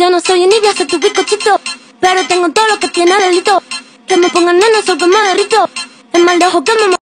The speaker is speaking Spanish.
Yo no soy envidia, soy tu bizcochito, pero tengo todo lo que tiene delito. Que me pongan nena, soy que me derrito. El mal de ojo que me